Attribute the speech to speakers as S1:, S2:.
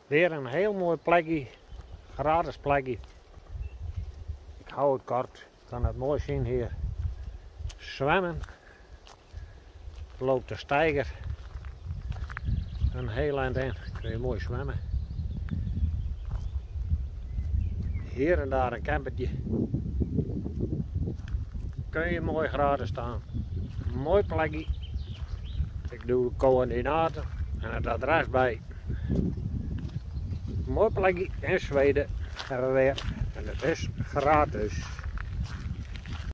S1: Weer een heel mooi plekje, gratis plekje. Ik hou het kort, ik kan het mooi zien hier. Zwemmen. Loopt de steiger. Een heel eind in, kun je mooi zwemmen. Hier en daar een campertje. Kun je mooi gratis staan. Mooi plekje. Ik doe de coördinaten en het adres bij. Mooi plekje in Zweden hebben we weer. En het is gratis.